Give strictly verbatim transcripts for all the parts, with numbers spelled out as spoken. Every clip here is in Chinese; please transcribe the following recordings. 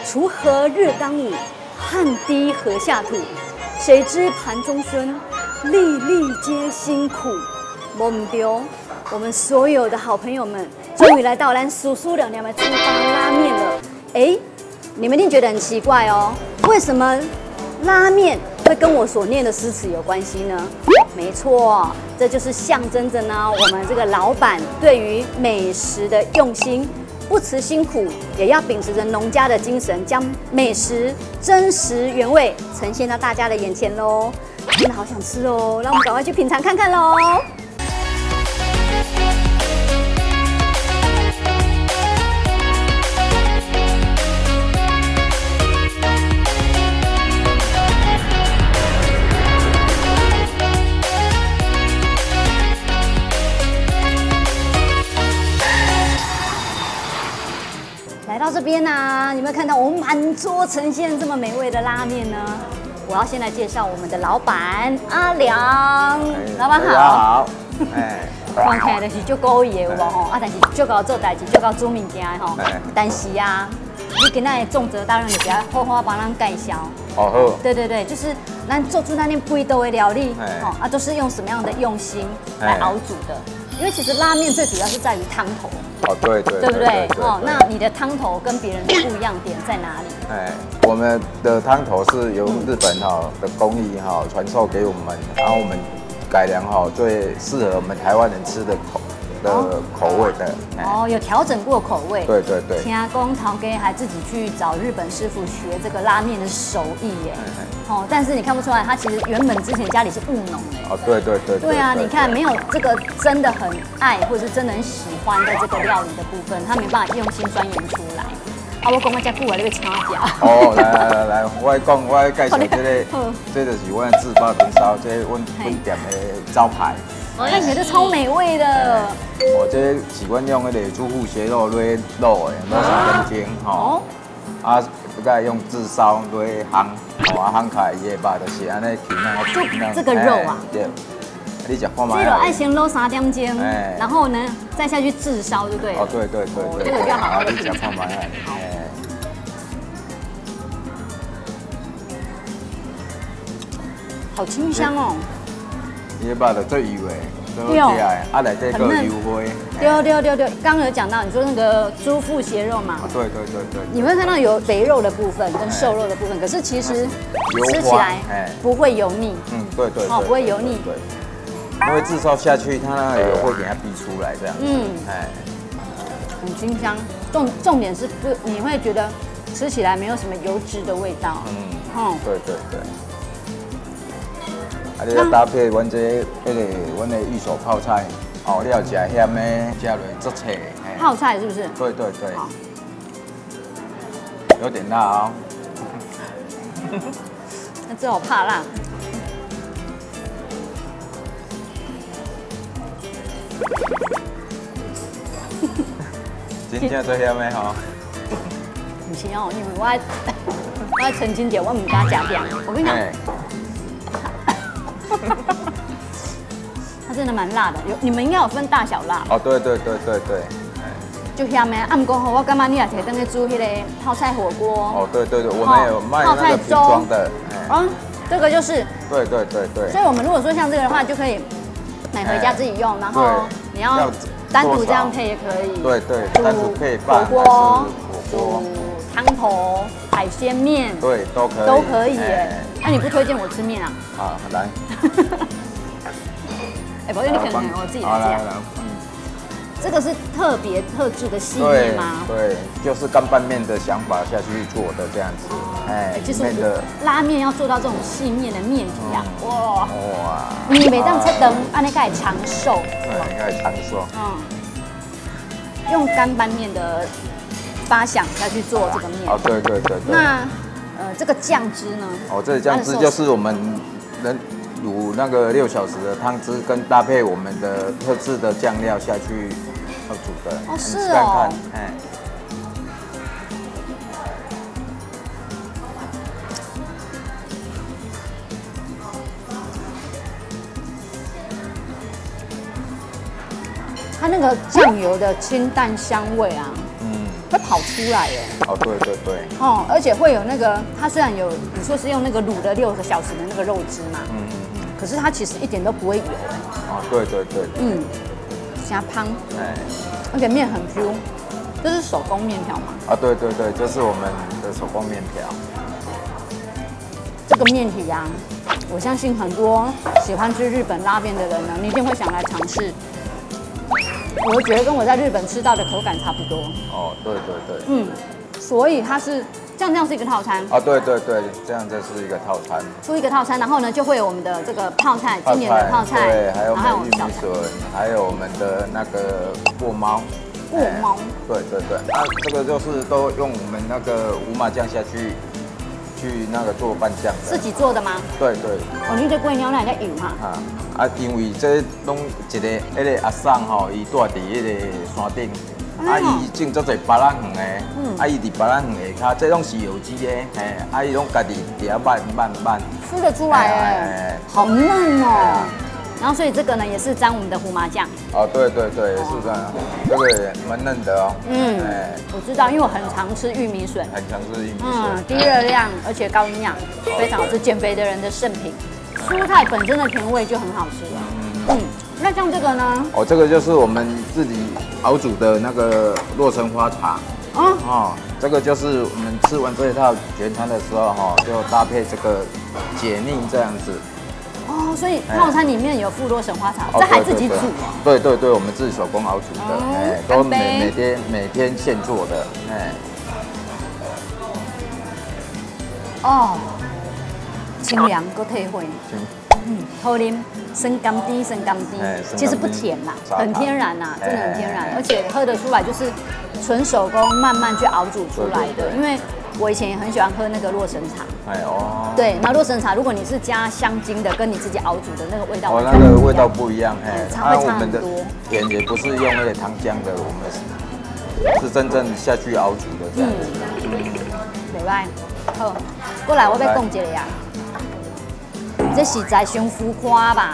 锄禾日当午，汗滴禾下土。谁知盘中餐，粒粒皆辛苦。我们丢，我们所有的好朋友们，终于来到咱叔叔两娘们出发拉面了。哎，你们一定觉得很奇怪哦，为什么拉面会跟我所念的诗词有关系呢？没错，这就是象征着呢，我们这个老板对于美食的用心。不辞辛苦，也要秉持着农家的精神，将美食真实原味呈现到大家的眼前喽！真的好想吃哦，让我们赶快去品尝看看喽！来到这边啊，有没有看到我们满桌呈现这么美味的拉面呢？我要先来介绍我们的老板阿良，老板好。大家好。哎，看起来就是足故意的有无吼？啊，但是足够做代志，足够煮物件的吼。但是啊，你今仔的重责大任，就是要好好帮咱介绍。哦好。对对对，就是咱做出咱那贵道的料理，吼啊，都是用什么样的用心来熬煮的？因为其实拉面最主要是在于汤头。 哦，对对， 对不对？哦，那你的汤头跟别人的不一样点在哪里？哎， 我们的汤头是由日本哈的工艺哈传授给我们，然后我们改良哈最适合我们台湾人吃的口的口味的。 哦，有调整过口味。 对对对。 听讲陶哥还自己去找日本师傅学这个拉面的手艺耶。哦，但是你看不出来，他其实原本之前家里是务农的。 哦，对对对。 对啊，你看没有这个真的很爱或者是真的很喜欢的这个料理的部分，他没办法用心钻研出来。啊，我讲我家久啊，你要请我吃。 哦，来来来来，我讲我介绍这个，这就是我的自爆豚烧，这我本店的招牌。 看起来是超美味的。 我这是阮用那个猪腹斜肉煨肉的，煨三分钟吼。啊，再用炙烧煨烘，哦啊烘开伊的肉就是安尼起那这个肉啊。 对。你食看嘛？ 这肉爱先煨三点钟，然后呢再下去炙烧就对了。 哦，对对对对。 这个就要好好的你食看嘛？好。 好清香哦。 伊个肉就最油的，最好吃的，啊内底个油花。 对对对对，刚刚有讲到你说那个猪腹斜肉嘛。 对对对对。 你会看到有肥肉的部分跟瘦肉的部分，可是其实吃起来不会油腻。 嗯，对对。 哦，不会油腻。 对。因为炙烧下去，它那个油会给它逼出来，这样。嗯。哎。 很清香，重重点是不，你会觉得吃起来没有什么油脂的味道。嗯。 哦。对对对。啊，你要搭配阮这那个阮的玉手泡菜，哦，你要吃咸的，加落足脆。 泡菜是不是？ 对对对。有点辣哦。 那这我怕辣。 真正最咸的吼。 不是哦，因为我爱我爱澄清点，我唔敢加点。我跟你讲。它真的蛮辣的，有你们应该有分大小辣。 哦，对对对对对。 就咸的，啊，不过吼，我感觉你也可以等去煮迄个泡菜火锅。 哦，对对对，我们有卖那个瓶装的。 嗯，这个就是。 对对对对。 所以我们如果说像这个的话，就可以买回家自己用，然后你要单独这样配也可以。 对对，单独配饭火锅、煮汤头、海鲜面， 对，都可以， 都可以耶。那你不推荐我吃面啊？ 啊，来。 哎，不过你可能我自己来讲。这个是特别特制的细面吗？ 对，就是干拌面的想法下去做的这样子。哎， 就是拉面要做到这种细面的面体啊，哇哇！ 你每当吃灯，按那盖长寿， 对，盖长寿。 嗯，用干拌面的发想下去做这个面。 哦，对对对。 那呃，这个酱汁呢？ 哦，这个酱汁就是我们人。卤那个六小时的汤汁，跟搭配我们的特制的酱料下去要煮的。 哦，是哦。哎。它那个酱油的清淡香味啊，嗯，会跑出来耶。 哦，对对对。 哦，而且会有那个，它虽然有你说是用那个卤了六个小时的那个肉汁嘛，嗯嗯嗯，可是它其实一点都不会油哎。 哦，对对对。 嗯，加汤，哎，而且面很 Q， 这是手工面条吗？ 啊，对对对，这是我们的手工面条。 这个面体啊，我相信很多喜欢吃日本拉面的人呢，你一定会想来尝试。我觉得跟我在日本吃到的口感差不多。 哦，对对对。 嗯，所以它是这样，这样是一个套餐。 啊，对对对，这样这是一个套餐。 出一个套餐，然后呢就会有我们的这个泡菜，经典的泡菜， 对，还有我们玉米小笋，还有我们的那个过猫。 过猫。 对对对，啊，这个就是都用我们那个胡麻酱下去。去那个做拌酱的， 自己做的吗？ 对对。 哦，你这龟鸟奶在油哈？ 啊啊，因为这拢一个迄个阿桑吼，伊住伫迄个山顶，啊伊种足侪白兰园的，啊伊伫白兰园下骹，这拢是有机的，嘿，啊伊拢家己伫遐拌拌拌， 吃得出来哎，好嫩哦。然后所以这个呢也是沾我们的胡麻酱。 哦，对对对，是这样，这个也蛮嫩的哦。嗯， 哎，我知道，因为我很常吃玉米笋， 很常吃玉米笋， 嗯，低热量而且高营养，非常好吃，减肥的人的圣品。蔬菜本身的甜味就很好吃了。嗯，那像这个呢？ 哦，这个就是我们自己熬煮的那个洛神花茶。哦，哦，这个就是我们吃完这一套全餐的时候哈，就搭配这个解腻这样子。 哦，所以套餐里面有附洛神花茶，这还自己煮啊？ 对对对，我们自己手工熬煮的，哎，都每每天每天现做的，哎。哦， 清凉够退回，嗯，好啉，生甘低生甘低，其实不甜啦，很天然呐，真的很天然，而且喝得出来就是纯手工慢慢去熬煮出来的，因为。我以前也很喜欢喝那个洛神茶，哎哦，对，然后洛神茶，如果你是加香精的，跟你自己熬煮的那个味道， 哦，那个味道不一样，哎， 差会差很多。 甜也不是用那个糖浆的，我们是真正下去熬煮的这样子。嗯， 袂歹，好，过来我要讲一个呀，这实在伤浮夸吧？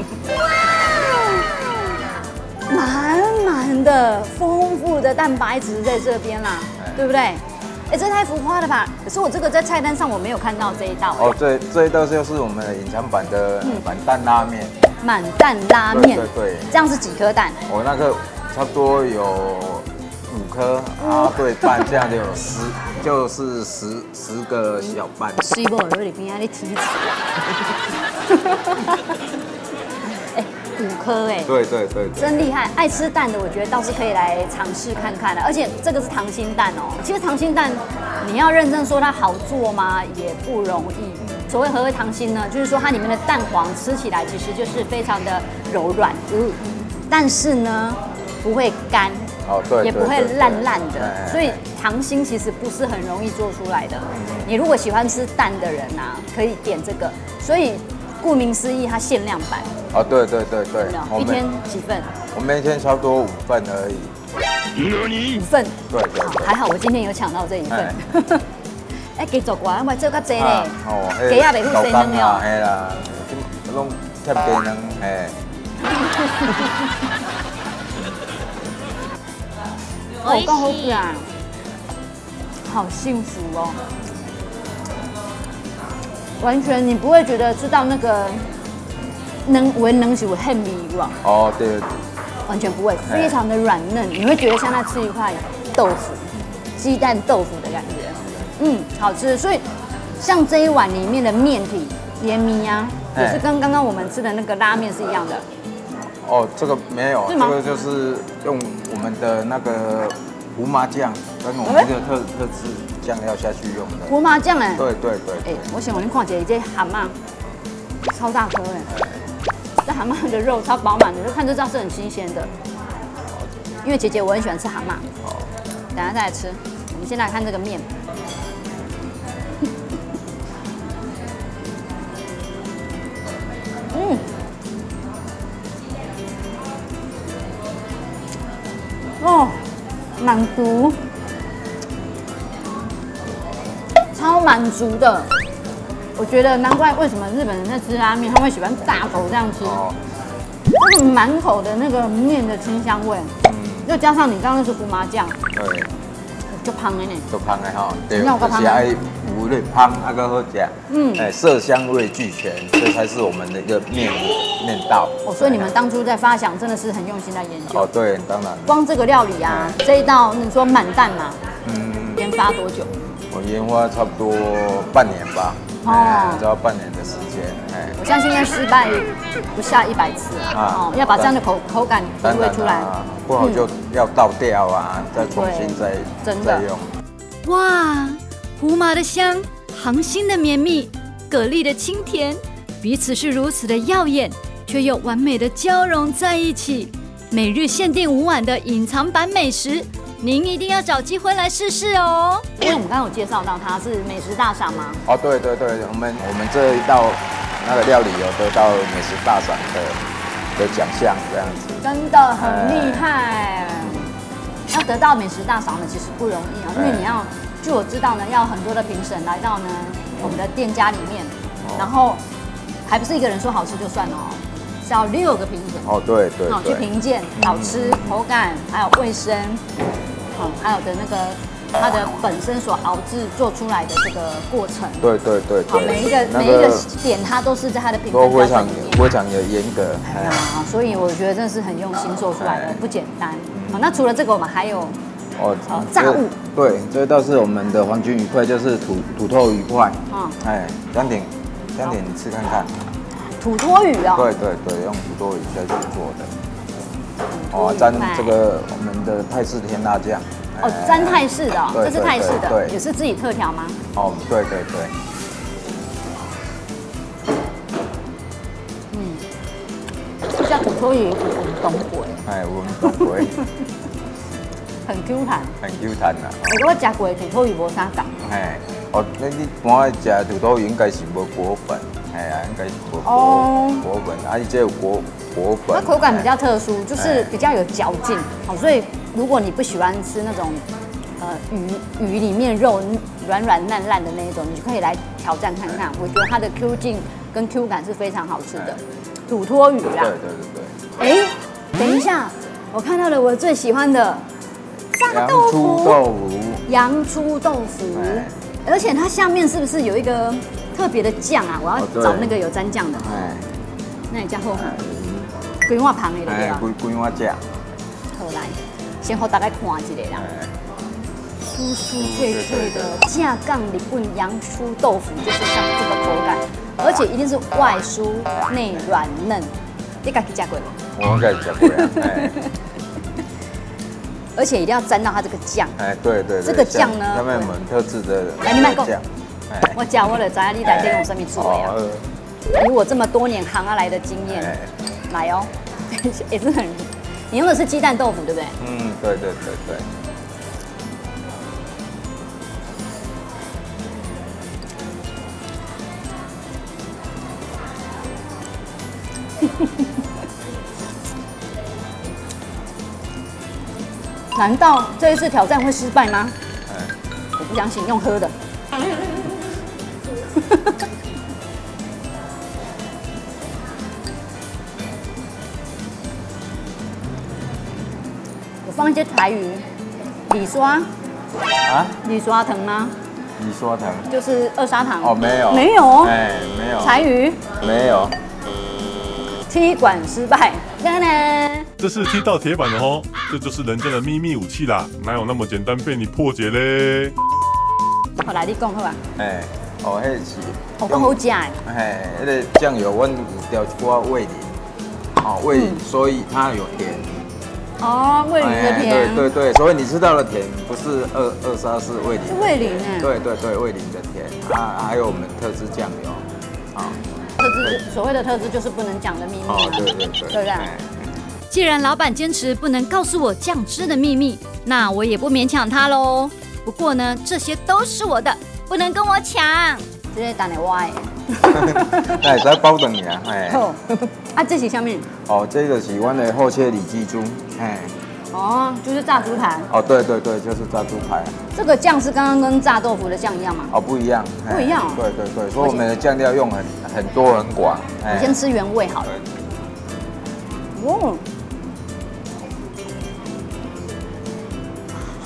满满的丰富的蛋白质在这边啦，对不对？哎，这太浮夸了吧！可是我这个在菜单上我没有看到这一道。 哦，这这一道就是我们的隐藏版的满蛋拉面。 满蛋拉面， 对对。 这样是几颗蛋？ 我那个差不多有五颗啊，对，半这样就有十，就是十十个小半。 水某在里边啊，你提词啊！五颗哎， 对对对， 真厉害！爱吃蛋的，我觉得倒是可以来尝试看看的。而且这个是溏心蛋哦。其实溏心蛋，你要认真说它好做吗？也不容易。所谓何谓溏心呢？就是说它里面的蛋黄吃起来其实就是非常的柔软，嗯，但是呢不会干，哦对，也不会烂烂的。所以溏心其实不是很容易做出来的。你如果喜欢吃蛋的人啊，可以点这个。所以顾名思义，它限量版。 哦，对对对对， 一天几份？ 我们一天差不多五份而已。 五份？ 对对。 还好我今天有抢到这一份。哎，给走过来，我做较济咧。哦，鸡也袂好生嫩了。 嘿啦，这拢贴鸡卵，嘿。 哦，够好吃啊！好幸福哦。完全你不会觉得吃到那个能为能是有很味哇？ 哦，对对对， 完全不会，非常的软嫩，你会觉得像在吃一块豆腐，鸡蛋豆腐的感觉，嗯，好吃。所以像这一碗里面的面体连米啊，也是跟刚刚我们吃的那个拉面是一样的。 哦，这个没有，这个就是用我们的那个胡麻酱跟我们这个特特制酱料下去用的。 胡麻酱哎。对对对。哎， 我想我您看一下这蛤蟆，超大颗哎。这蛤蟆的肉超饱满的，就看就知道是很新鲜的。因为姐姐我很喜欢吃蛤蟆。哦。等下再来吃。我们先来看这个面。嗯。哦，满足，超满足的。我觉得难怪为什么日本人在吃拉面，他们会喜欢大口这样吃。哦，这个满口的那个面的清香味，嗯，又加上你刚刚是胡麻酱，对， 就香的呢， 就香的吼，对， 哪有够香就是爱有咧香，啊个好食， 嗯哎，色香味俱全，这才是我们的一个面面道。 哦，所以你们当初在发想真的是很用心在研究。 哦，对，当然。 光这个料理啊，这一道你说满蛋嘛， 嗯， 研发多久？ 我研发差不多半年吧，哦，只要半年的时间，哎。 我相信应该失败不下一百次啊，哦，要把这样的口口感体会出来， 不好就要倒掉啊，再重新再再用。 哇，胡麻的香，溏心的绵密，蛤蜊的清甜，彼此是如此的耀眼，却又完美的交融在一起。每日限定五碗的隐藏版美食，您一定要找机会来试试哦。因为我们刚刚有介绍到它是美食大赏吗？ 哦，对对对，我们我们这一道那个料理有得到美食大赏的的奖项，这样子。 真的很厉害。要得到美食大赏呢，其实不容易啊，因为你要，据我知道呢，要很多的评审来到呢我们的店家里面，然后还不是一个人说好吃就算了哦，是要六个评审哦，对对， 好去评鉴好吃、口感，还有卫生，好，还有的那个它的本身所熬制做出来的这个过程， 对对对好，每一个每一个点它都是在它的评分标准里面， 非常的严格， 哎呀，所以我觉得真的是很用心做出来的，不简单。好，那除了这个，我们还有哦炸物， 对，这道是我们的黄金鱼块，就是土土豆鱼块，嗯，哎，江婷，江婷，你吃看看。 土托鱼哦， 对对对，用土托鱼下去做的。哦，沾这个我们的泰式甜辣酱。 哦，沾泰式的，这是泰式的，也是自己特调吗？ 哦，对对对。 嗯，这叫土托鱼，我们懂过。 哎，我们懂过。 很 Q 弹， 很 Q 弹呐。 我我吃过土托鱼无啥感。 哎，哦，那你般食土托鱼应该是无果粉。哎呀，应该是果果果粉，而且有果果粉。 它口感比较特殊，就是比较有嚼劲。好，所以如果你不喜欢吃那种呃鱼鱼里面肉软软烂烂的那一种，你就可以来挑战看看。我觉得它的 Q 劲跟 Q 感是非常好吃的。土托鱼啦。 对对对对。 哎，等一下，我看到了我最喜欢的炸豆腐。 洋葱豆腐。而且它下面是不是有一个特别的酱啊？我要找那个有沾酱的。哎，那你加后汉，规碗旁的对吧？ 规规碗酱。 好来，先和大家看一下啦。酥酥脆脆的架杠里棍洋葱豆腐，就是像这个口感，而且一定是外酥内软嫩。你自己吃过吗？ 我自己吃过啊。 而且一定要沾到它这个酱。 哎，对对。 这个酱呢？ 下面我们特制的。 来，你买酱。我讲我的知你来这用什么做呀？以我这么多年行下来的经验，来哦，也是很。你用的是鸡蛋豆腐，对不对？ 嗯，对对对对。 难道这一次挑战会失败吗？我不相信，用喝的。我放一些柴鱼、李刷啊，李刷藤吗？ 李刷藤就是二砂糖哦，没有， 没有， 哎，没有。 柴鱼没有。 踢馆失败，当然。 这是踢到铁板的哦，这就是人家的秘密武器啦，哪有那么简单被你破解嘞？ 好来，你讲好吧。 哎，哦，迄是。 哦，更好食哎。 哎，那个酱油，我有调一寡味淋，哦，味淋，所以它有甜。 哦，味淋的甜。 对对对，所以你吃到的甜不是二二砂，是味淋。 是味淋哎。 对对对，味淋的甜啊，还有我们特制酱油，啊。 特制所谓的特制就是不能讲的秘密嘛， 对对对，对不对？ 既然老板坚持不能告诉我酱汁的秘密，那我也不勉强他喽。不过呢，这些都是我的，不能跟我抢。这些当然我的。 那也在包等你啊，哎。 啊，这些下面。 哦，这个是我的厚切里脊猪，哎。 哦，就是炸猪排。 哦，对对对，就是炸猪排。 这个酱是刚刚跟炸豆腐的酱一样吗？ 哦，不一样。 不一样。 对对对，所以我们的酱料用很很多很广。 我先吃原味好了。哦，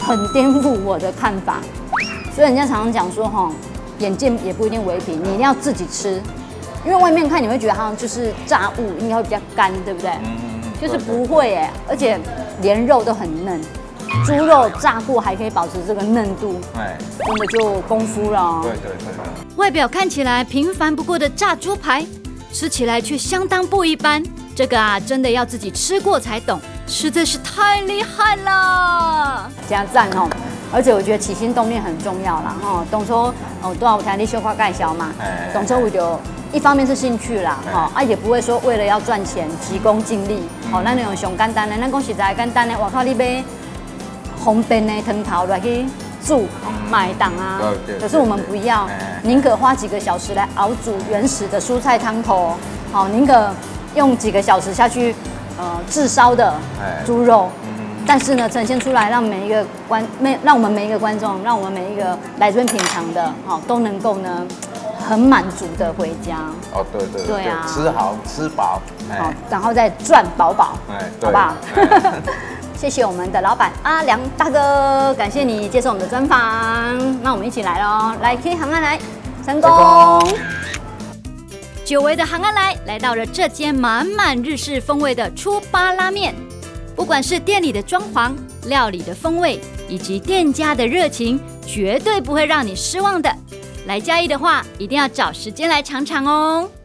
很颠覆我的看法。所以人家常常讲说哈，眼见也不一定为凭，你一定要自己吃，因为外面看你会觉得好像就是炸物，应该会比较干，对不对？嗯嗯嗯。就是不会哎，而且连肉都很嫩。猪肉炸过还可以保持这个嫩度，哎，真的就功夫了。 对对对。 外表看起来平凡不过的炸猪排，吃起来却相当不一般。这个啊，真的要自己吃过才懂，实在是太厉害了。加赞哦！而且我觉得起心动念很重要啦，哈，当初哦，多少我听你小可介绍嘛，当初我就一方面是兴趣啦，哈，啊也不会说为了要赚钱急功近利，哦，咱那种上简单的，咱讲实在简单的，我靠你买红灯的汤头来去煮买档啊，可是我们不要，宁可花几个小时来熬煮原始的蔬菜汤头，好，宁可用几个小时下去，呃，炙烧的猪肉。但是呢，呈现出来让每一个观每让我们每一个观众，让我们每一个来这边品尝的，好都能够呢很满足的回家。 哦，对对对啊， 吃好吃饱， 好，然后再赚饱饱，哎，好不好？谢谢我们的老板阿良大哥，感谢你接受我们的专访。那我们一起来喽，来 K 行安来，成功。久违的行安来来到了这间满满日式风味的出八拉面。不管是店里的装潢、料理的风味，以及店家的热情，绝对不会让你失望的。来嘉义的话，一定要找时间来尝尝哦。